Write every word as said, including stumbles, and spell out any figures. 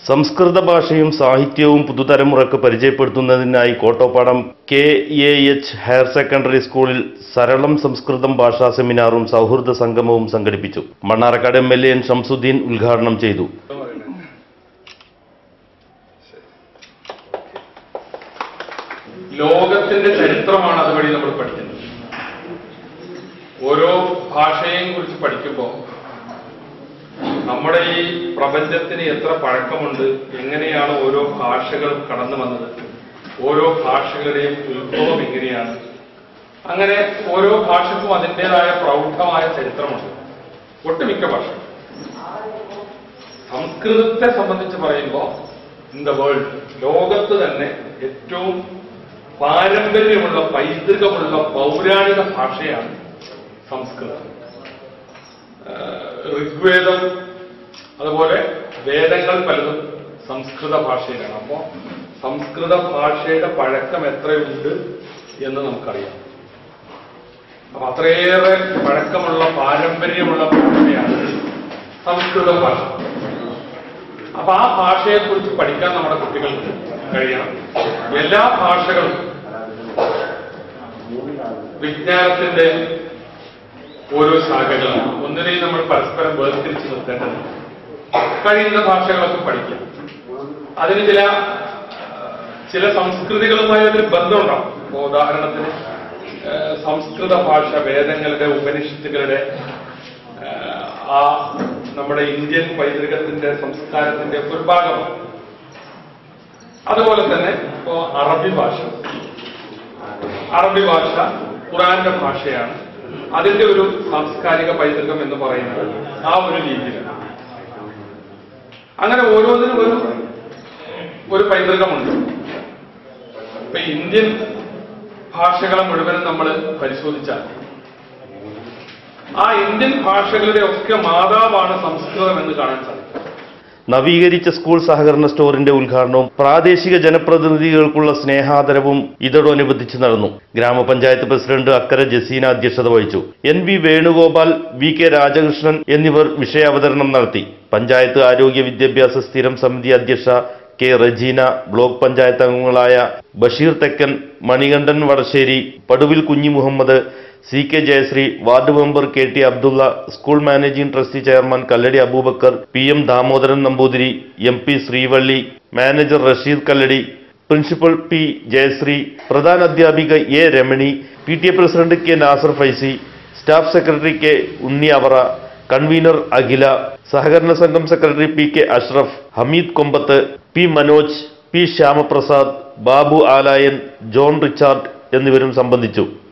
സംസ്കൃത ഭാഷയും സാഹിത്യവും പുതുതലമുറക്ക് പരിചയപ്പെടുത്തുന്നതിനായി Kottopadam K A H higher secondary സ്കൂളിൽ സരളം സംസ്കൃതം ഭാഷാ സെമിനാറും സൗഹൃദ സംഗമവും സംഘടിപ്പിച്ചു. Mannarkkad M L A N Shamsuddin ഉദ്ഘാടനം ചെയ്തു. ലോകത്തിന്റെ ചരിത്രമാണ് അതുവഴി നമ്മൾ പഠിക്കുന്നത്. ഓരോ ഭാഷയെയും കുറിച്ച് പഠിക്കുമ്പോൾ നമ്മുടെ ഈ പ്രപഞ്ചത്തിന് എത്ര പഴക്കമുണ്ട്, എങ്ങനെയാണ് ഓരോ ഭാഷകൾ കടന്നു വന്നത്, ഓരോ ഭാഷകളുടെയും ഉത്ഭവം എങ്ങനെയാണ്, അങ്ങനെ ഓരോ ഭാഷക്കും അതിൻ്റെതായ പ്രൗഢമായ ചരിത്രമുണ്ട്. ഒട്ടുമിക്ക ഭാഷ സംസ്കൃതത്തെ സംബന്ധിച്ച് പറയുമ്പോൾ ഇൻ ദ വേൾഡ്, ലോകത്ത് തന്നെ ഏറ്റവും പാരമ്പര്യമുള്ള പൈതൃകമുള്ള പൗരാണിക ഭാഷയാണ് സംസ്കൃതം. ഋഗ്വേദം അതുപോലെ വേദങ്ങൾ പലതും സംസ്കൃത ഭാഷയിലാണ്. അപ്പോൾ സംസ്കൃത ഭാഷയുടെ പഴക്കം എത്രയുണ്ട് എന്ന് നമുക്കറിയാം. അപ്പൊ അത്രയേറെ പഴക്കമുള്ള പാരമ്പര്യമുള്ള ഭാഷയാണ് സംസ്കൃത ഭാഷ. അപ്പൊ ആ ഭാഷയെക്കുറിച്ച് പഠിക്കാൻ നമ്മുടെ കുട്ടികൾക്ക് കഴിയണം. എല്ലാ ഭാഷകളും വിജ്ഞാനത്തിന്റെ ഓരോ ശാഖകളാണ്. ഒന്നിനെയും നമ്മൾ പരസ്പരം വേർതിരിച്ച് നിർത്തേണ്ടത്. കഴിയുന്ന ഭാഷകളൊക്കെ പഠിക്കാം. അതിന് ചില ചില സംസ്കൃതികളുമായി ഒരു ബന്ധമുണ്ടാവും. ഇപ്പോൾ ഉദാഹരണത്തിന് സംസ്കൃത ഭാഷ വേദങ്ങളുടെ ഉപനിഷത്തുകളുടെ ആ നമ്മുടെ ഇന്ത്യൻ പൈതൃകത്തിന്റെ സംസ്കാരത്തിന്റെ ഒരു ഭാഗമാണ്. അതുപോലെ തന്നെ ഇപ്പോ അറബി ഭാഷ അറബി ഭാഷ ഖുർആന്റെ ഭാഷയാണ്. അതിന്റെ ഒരു സാംസ്കാരിക പൈതൃകം എന്ന് പറയുന്നത് ആ ഒരു രീതിയിലാണ്. അങ്ങനെ ഓരോന്നിനും ഒരു ഒരു പൈതൃകമുണ്ട്. ഇപ്പൊ ഇന്ത്യൻ ഭാഷകളെ മുഴുവനും നമ്മൾ പരിശോധിച്ചാൽ ആ ഇന്ത്യൻ ഭാഷകളുടെ ഒക്കെ മാതാവാണ് സംസ്കൃതം എന്ന് കാണാൻ സാധിക്കും. നവീകരിച്ച സ്കൂൾ സഹകരണ സ്റ്റോറിന്റെ ഉദ്ഘാടനവും പ്രാദേശിക ജനപ്രതിനിധികൾക്കുള്ള സ്നേഹാദരവും ഇതോടനുബന്ധിച്ച് നടന്നു. ഗ്രാമപഞ്ചായത്ത് പ്രസിഡന്റ് അക്കര ജസീന അധ്യക്ഷത വഹിച്ചു. N V Venugopal, V K Rajakrishnan എന്നിവർ വിഷയാവതരണം നടത്തി. പഞ്ചായത്ത് ആരോഗ്യ വിദ്യാഭ്യാസ സ്ഥിരം സമിതി അധ്യക്ഷ കെ റജീന, ബ്ലോക്ക് പഞ്ചായത്ത് അംഗങ്ങളായ ബഷീർ തെക്കൻ, Manikandan Vadasseri, Paduvil Kunhi Muhammad, C K Jayasree, ward member K T Abdulla, school managing trustee chairman Kalladi Abubakar, P M Damodaran Namboothiri, M P Srivalli, manager Rasheed Kalladi, principal P Jayasree, പ്രധാന അധ്യാപിക A Ramani, P T A president K Nasar Faizi, staff secretary K Unni Avara, convener Akhila, സഹകരണ സംഘം secretary P K Ashraf, Hameed Kombath, P Manoj, P Shyamaprasad, Babu Alayan, John Richard എന്നിവരും സംബന്ധിച്ചു.